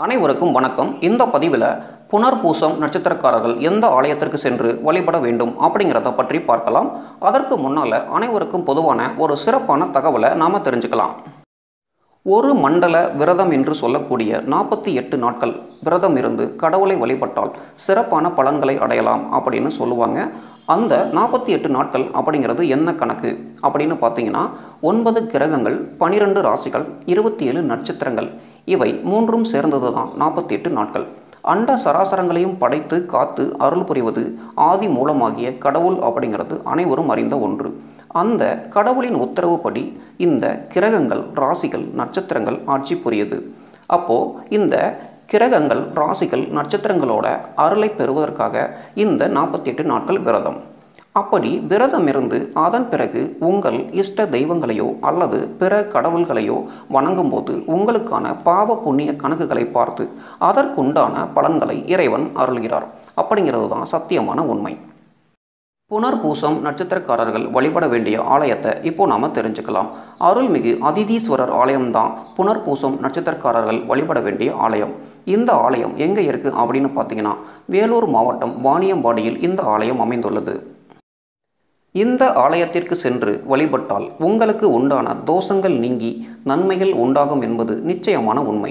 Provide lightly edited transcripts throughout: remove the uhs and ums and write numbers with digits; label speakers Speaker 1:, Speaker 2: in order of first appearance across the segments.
Speaker 1: அனைவருக்கும் வணக்கம். இந்த பதிவில் புனர்பூசம் நட்சத்திரக்காரர்கள் எந்த ஆலயத்திற்கு சென்று வழிபட வேண்டும் அப்படிங்கிறத பற்றி பார்க்கலாம். அதற்கு முன்னால் அனைவருக்கும் பொதுவான ஒரு சிறப்பான தகவலை நாம் தெரிஞ்சுக்கலாம். ஒரு மண்டல விரதம் என்று சொல்லக்கூடிய 48 நாட்கள் விரதம் இருந்து கடவுளை வழிபட்டால் சிறப்பான பலன்களை அடையலாம் அப்படின்னு சொல்லுவாங்க. அந்த 48 நாட்கள் அப்படிங்கிறது என்ன கணக்கு அப்படின்னு பார்த்தீங்கன்னா 9 கிரகங்கள், 12 ராசிகள், 27 நட்சத்திரங்கள், இவை மூன்றும் சேர்ந்தது தான் 48 நாட்கள். அண்ட சராசரங்களையும் படைத்து காத்து அருள் புரிவது ஆதி மூலமாகிய கடவுள் அப்படிங்கிறது அனைவரும் அறிந்த ஒன்று. அந்த கடவுளின் உத்தரவுப்படி இந்த கிரகங்கள், ராசிகள், நட்சத்திரங்கள் ஆட்சி புரியுது. அப்போது இந்த கிரகங்கள், ராசிகள், நட்சத்திரங்களோட அருளை பெறுவதற்காக இந்த 48 நாட்கள் விரதம். அப்படி விரதம் இருந்து அதன் பிறகு உங்கள் இஷ்ட தெய்வங்களையோ அல்லது பிற கடவுள்களையோ வணங்கும் போது உங்களுக்கான பாவ புண்ணிய கணக்குகளை பார்த்து அதற்குண்டான பலன்களை இறைவன் அருள்கிறார். அப்படிங்கிறது தான் சத்தியமான உண்மை. புனர்பூசம் நட்சத்திரக்காரர்கள் வழிபட வேண்டிய ஆலயத்தை இப்போ நாம் தெரிஞ்சுக்கலாம். அருள்மிகு அதிதீஸ்வரர் ஆலயம்தான் புனர்பூசம் நட்சத்திரக்காரர்கள் வழிபட வேண்டிய ஆலயம். இந்த ஆலயம் எங்கே இருக்குது அப்படின்னு பார்த்தீங்கன்னா வேலூர் மாவட்டம் வாணியம்பாடியில் இந்த ஆலயம் அமைந்துள்ளது. இந்த ஆலயத்திற்கு சென்று வழிபட்டால் உங்களுக்கு உண்டான தோஷங்கள் நீங்கி நன்மைகள் உண்டாகும் என்பது நிச்சயமான உண்மை.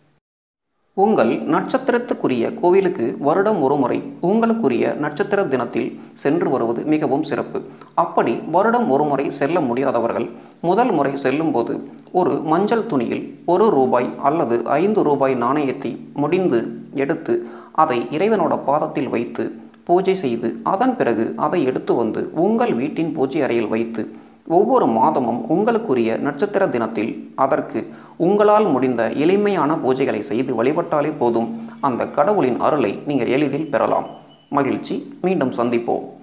Speaker 1: உங்கள் நட்சத்திரத்துக்குரிய கோவிலுக்கு வருடம் ஒரு முறை உங்களுக்குரிய நட்சத்திர தினத்தில் சென்று வருவது மிகவும் சிறப்பு. அப்படி வருடம் ஒரு முறை செல்ல முடியாதவர்கள் முதல் முறை செல்லும்போது ஒரு மஞ்சள் துணியில் ₹1 அல்லது ₹5 நாணயத்தை முடிந்து எடுத்து அதை இறைவனோட பாதத்தில் வைத்து பூஜை செய்து அதன் பிறகு அதை எடுத்து வந்து உங்கள் வீட்டின் பூஜை அறையில் வைத்து ஒவ்வொரு மாதமும் உங்களுக்குரிய நட்சத்திர தினத்தில் அதற்கு உங்களால் முடிந்த எளிமையான பூஜைகளை செய்து வழிபட்டாலே போதும். அந்த கடவுளின் அருளை நீங்கள் எளிதில் பெறலாம். மகிழ்ச்சி. மீண்டும் சந்திப்போம்.